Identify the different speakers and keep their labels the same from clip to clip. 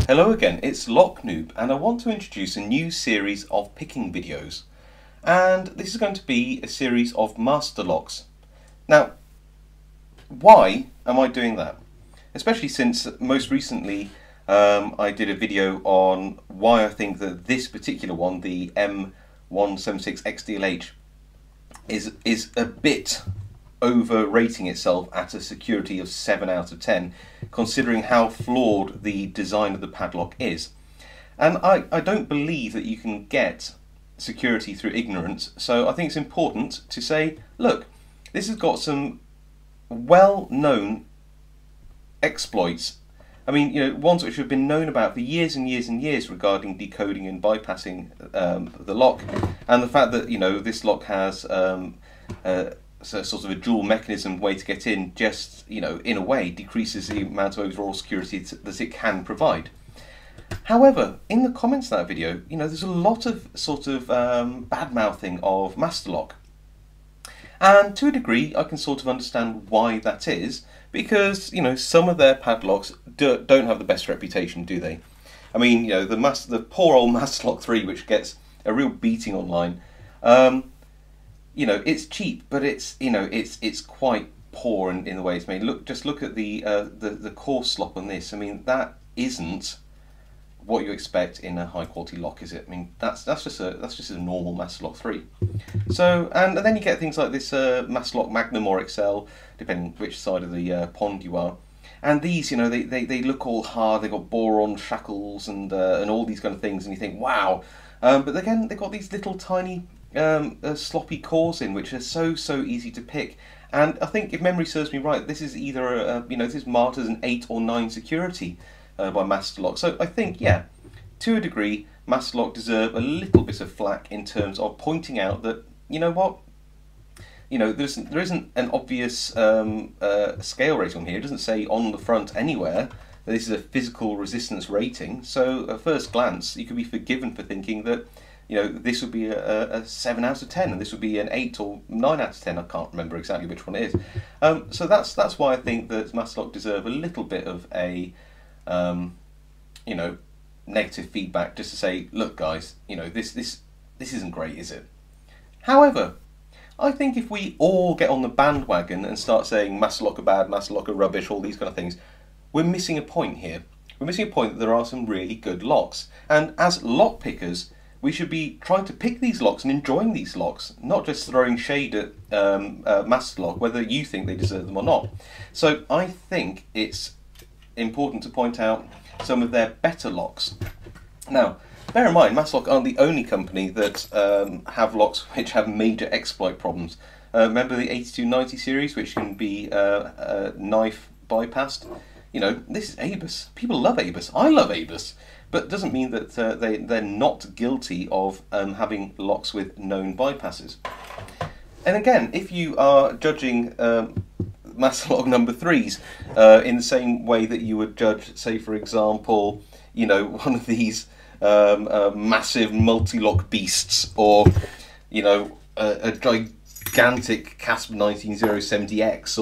Speaker 1: Hello again, it's Lock Noob, and I want to introduce a new series of picking videos. And this is going to be a series of master locks. Now, why am I doing that? Especially since most recently I did a video on why I think that this particular one, the M176XDLH, is a bit overrating itself at a security of 7 out of 10, considering how flawed the design of the padlock is. And I don't believe that you can get security through ignorance, so I think it's important to say, look, this has got some well-known exploits. I mean, you know, ones which have been known about for years and years and years regarding decoding and bypassing the lock, and the fact that, you know, this lock has so sort of a dual mechanism way to get in, just, you know, in a way decreases the amount of overall security that it can provide. However, in the comments of that video, you know, there's a lot of sort of bad-mouthing of Masterlock. And to a degree, I can sort of understand why that is, because, you know, some of their padlocks don't have the best reputation, do they? I mean, you know, the poor old Masterlock 3, which gets a real beating online, you know, it's cheap, but it's, you know, it's quite poor in the way it's made. Just look at the core slop on this. I mean, that isn't what you expect in a high quality lock, is it? I mean, that's just a normal Masterlock 3. So, and then you get things like this Masterlock Magnum or XL, depending which side of the pond you are. And these, you know, they look all hard. They've got boron shackles and all these kind of things, and you think, wow. But again, they've got these little tiny sloppy cores in, which are so easy to pick. And I think, if memory serves me right, this is either you know, this is marked as an 8 or 9 security by Masterlock. So I think, yeah, to a degree, Masterlock deserve a little bit of flack in terms of pointing out that, you know what, you know, there isn't an obvious scale rating on here. It doesn't say on the front anywhere that this is a physical resistance rating. So at first glance, you could be forgiven for thinking that, you know, this would be a 7 out of 10, and this would be an 8 or 9 out of 10. I can't remember exactly which one it is. So that's why I think that Masterlock deserve a little bit of a, you know, negative feedback, just to say, look, guys, you know, this isn't great, is it? However, I think if we all get on the bandwagon and start saying Masterlock are bad, Masterlock are rubbish, all these kind of things, we're missing a point here. We're missing a point that there are some really good locks, and as lock pickers, we should be trying to pick these locks and enjoying these locks, not just throwing shade at Masterlock, whether you think they deserve them or not. So I think it's important to point out some of their better locks. Now, bear in mind, Masterlock aren't the only company that have locks which have major exploit problems. Remember the 8290 series, which can be knife bypassed? You know, this is ABUS. People love ABUS. I love ABUS. But it doesn't mean that they're not guilty of having locks with known bypasses. And again, if you are judging Masterlock number 3s in the same way that you would judge, say, for example, you know, one of these massive multi-lock beasts, or, you know, a gigantic Casp 19070X,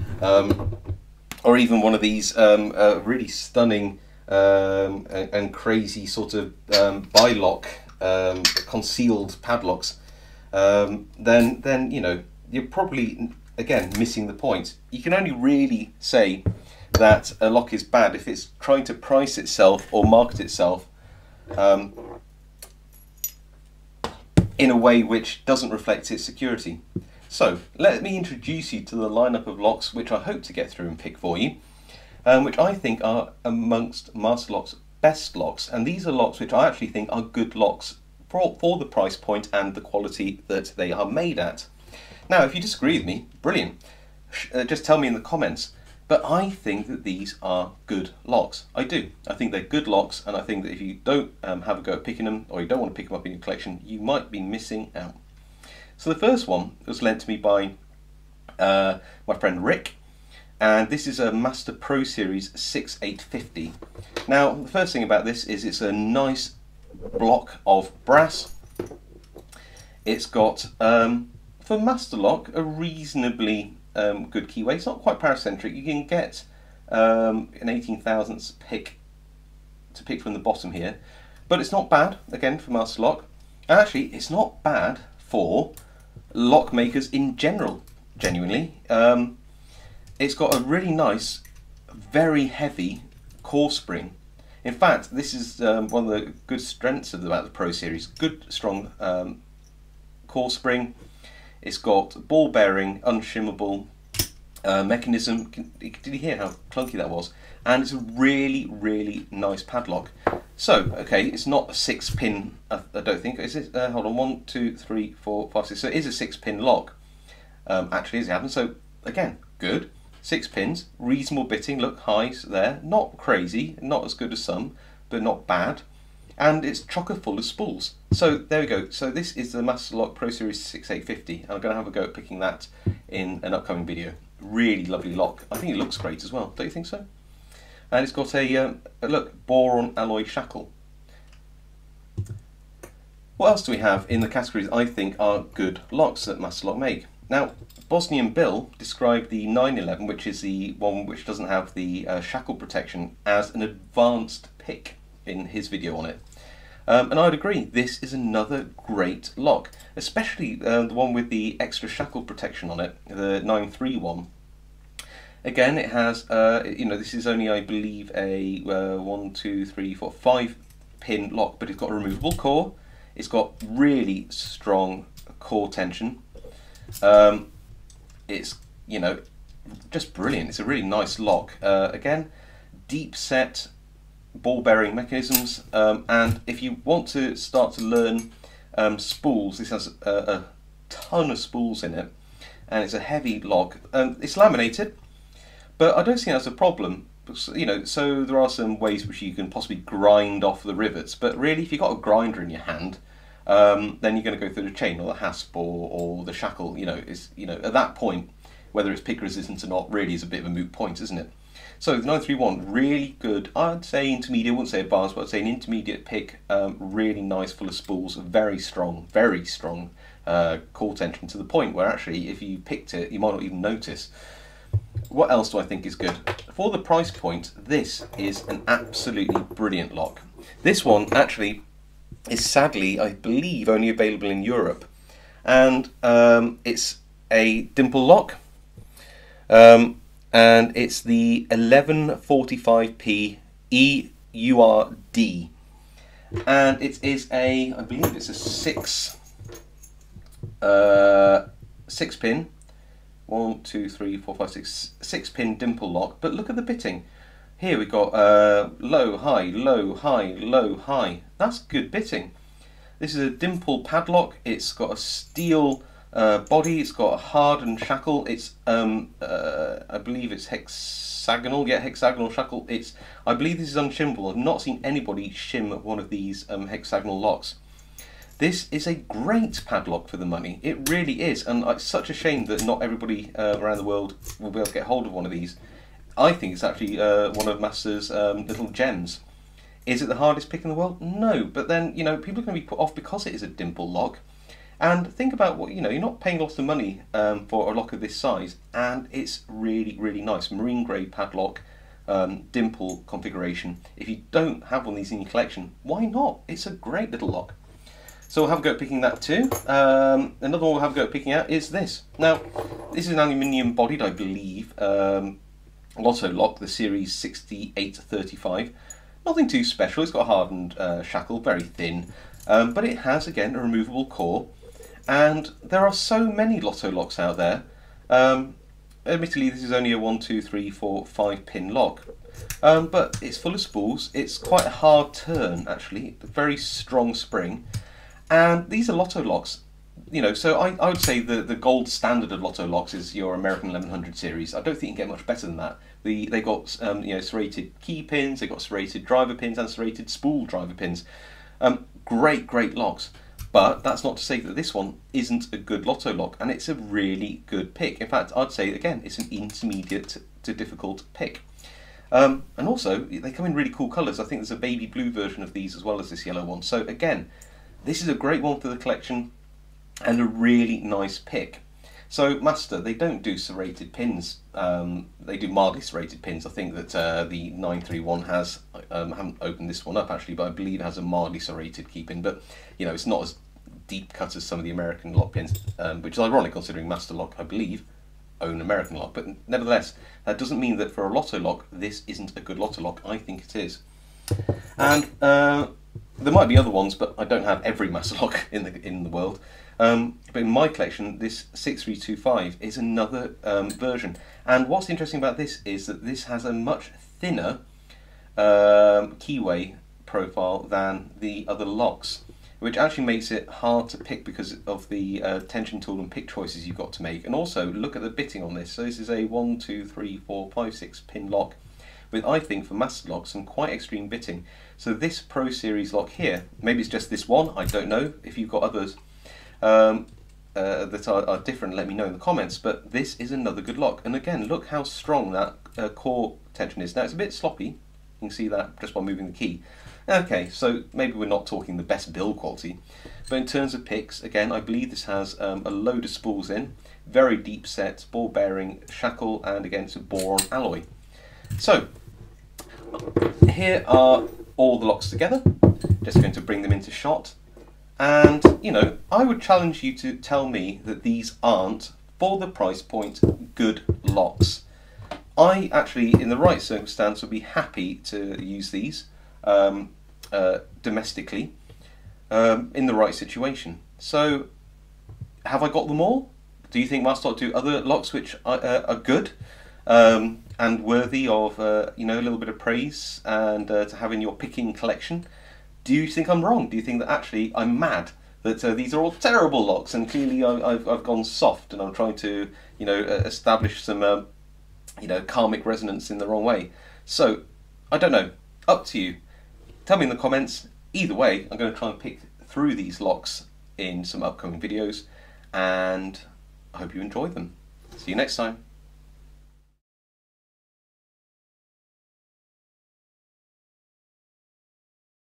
Speaker 1: or even one of these really stunning and crazy sort of bilock concealed padlocks, then you know, you're probably again missing the point. You can only really say that a lock is bad if it's trying to price itself or market itself in a way which doesn't reflect its security. So let me introduce you to the lineup of locks which I hope to get through and pick for you, which I think are amongst Masterlock's best locks, and these are locks which I actually think are good locks for the price point and the quality that they are made at. Now, if you disagree with me, brilliant, just tell me in the comments, but I think that these are good locks. I do. I think they're good locks, and I think that if you don't have a go at picking them, or you don't want to pick them up in your collection, you might be missing out. So the first one was lent to me by my friend Rick, and this is a Master Pro Series 6850. Now, the first thing about this is it's a nice block of brass. It's got, for Masterlock, a reasonably good keyway. It's not quite paracentric. You can get an 18 thousandths pick to pick from the bottom here, but it's not bad, again, for master lock. And actually, it's not bad for lock makers in general, genuinely. It's got a really nice, very heavy core spring. In fact, this is one of the good strengths about the Pro Series. Good, strong core spring. It's got ball bearing, unshimmable mechanism. Did you hear how clunky that was? And it's a really, really nice padlock. So, okay, it's not a 6-pin, I don't think. Is it? Hold on, 1, 2, 3, 4, 5, 6. So it is a 6-pin lock, actually, as it happens. So, again, good. 6 pins, reasonable bitting, look, highs there. Not crazy, not as good as some, but not bad. And it's chocker full of spools. So, there we go. So, this is the Master Lock Pro Series 6850. I'm going to have a go at picking that in an upcoming video. Really lovely lock. I think it looks great as well. Don't you think so? And it's got a look, boron alloy shackle. What else do we have in the categories I think are good locks that Master Lock make? Now, Bosnianbill described the 911, which is the one which doesn't have the shackle protection, as an advanced pick in his video on it. And I'd agree, this is another great lock, especially the one with the extra shackle protection on it, the 931. Again, it has, you know, this is only, I believe, a 1, 2, 3, 4, 5 pin lock, but it's got a removable core. It's got really strong core tension. It's, you know, just brilliant. It's a really nice lock. Again, deep set ball bearing mechanisms, and if you want to start to learn spools, this has a ton of spools in it, and it's a heavy lock. It's laminated, but I don't think that's a problem. You know, so there are some ways which you can possibly grind off the rivets, but really, if you've got a grinder in your hand, then you're going to go through the chain or the hasp or the shackle. You know, it's, you know, at that point, whether it's pick resistant or not, really is a bit of a moot point, isn't it? So the 931, really good. I'd say intermediate. I wouldn't say advanced, but I'd say an intermediate pick. Really nice, full of spools, very strong core tension, to the point where actually, if you picked it, you might not even notice. What else do I think is good? For the price point, this is an absolutely brilliant lock. This one actually is sadly, I believe, only available in Europe, and it's a dimple lock, and it's the 1145p EURD, and it is a, I believe it's a 6 pin. 1, 2, 3, 4, 5, 6, 6-pin dimple lock, but look at the bitting. Here we've got low, high, low, high, low, high. That's good bitting. This is a dimple padlock. It's got a steel body. It's got a hardened shackle. It's I believe it's hexagonal. Yeah, hexagonal shackle. It's, I believe this is unshimmable. I've not seen anybody shim one of these hexagonal locks. This is a great padlock for the money. It really is, and it's such a shame that not everybody around the world will be able to get hold of one of these. I think it's actually one of Master's little gems. Is it the hardest pick in the world? No, but then, you know, people are going to be put off because it is a dimple lock. And think about what, you know, you're not paying lots of money for a lock of this size, and it's really, really nice. Marine grade padlock, dimple configuration. If you don't have one of these in your collection, why not? It's a great little lock. So we'll have a go at picking that too. Another one we'll have a go at picking out is this. Now, this is an aluminium bodied, I believe, Lotto lock, the series 6835. Nothing too special. It's got a hardened shackle, very thin, but it has, again, a removable core. And there are so many Lotto locks out there. Admittedly, this is only a 1, 2, 3, 4, 5 pin lock. But it's full of spools. It's quite a hard turn, actually. A very strong spring. And these are Lotto locks, you know, so I would say the gold standard of Lotto locks is your American 1100 series. I don't think you can get much better than that. They got you know, serrated key pins, they got serrated driver pins and serrated spool driver pins. Great locks. But that's not to say that this one isn't a good Lotto lock, and it's a really good pick. In fact, I'd say, again, it's an intermediate to difficult pick. And also, they come in really cool colours. I think there's a baby blue version of these as well as this yellow one. So again, this is a great one for the collection and a really nice pick. So Master, they don't do serrated pins. They do mildly serrated pins. I think that the 931 has. I haven't opened this one up actually, but I believe it has a mildly serrated key pin. But you know, it's not as deep cut as some of the American lock pins, which is ironic considering Master Lock, I believe, own American lock. But nevertheless, that doesn't mean that for a lotto lock, this isn't a good lotto lock. I think it is. And there might be other ones, but I don't have every Master Lock in the world. But in my collection, this 6325 is another version. And what's interesting about this is that this has a much thinner keyway profile than the other locks, which actually makes it hard to pick because of the tension tool and pick choices you've got to make. And also, look at the bitting on this. So this is a 1, 2, 3, 4, 5, 6 pin lock with, I think, for Master Lock, some quite extreme bitting. So this Pro Series lock here, maybe it's just this one, I don't know. If you've got others that are different, let me know in the comments. But this is another good lock. And again, look how strong that core tension is. Now, it's a bit sloppy. You can see that just by moving the key. Okay, so maybe we're not talking the best build quality, but in terms of picks, again, I believe this has a load of spools in, very deep set, ball bearing, shackle, and again, it's a boron alloy. So, here are all the locks together. Just going to bring them into shot. And, you know, I would challenge you to tell me that these aren't, for the price point, good locks. I actually, in the right circumstance, would be happy to use these domestically in the right situation. So, have I got them all? Do you think Master Lock do other locks which are good and worthy of you know, a little bit of praise and to have in your picking collection? Do you think I'm wrong? Do you think that actually I'm mad that these are all terrible locks and clearly I've gone soft and I'm trying to, you know, establish some you know, karmic resonance in the wrong way? So I don't know. Up to you. Tell me in the comments. Either way, I'm going to try and pick through these locks in some upcoming videos, and I hope you enjoy them. See you next time.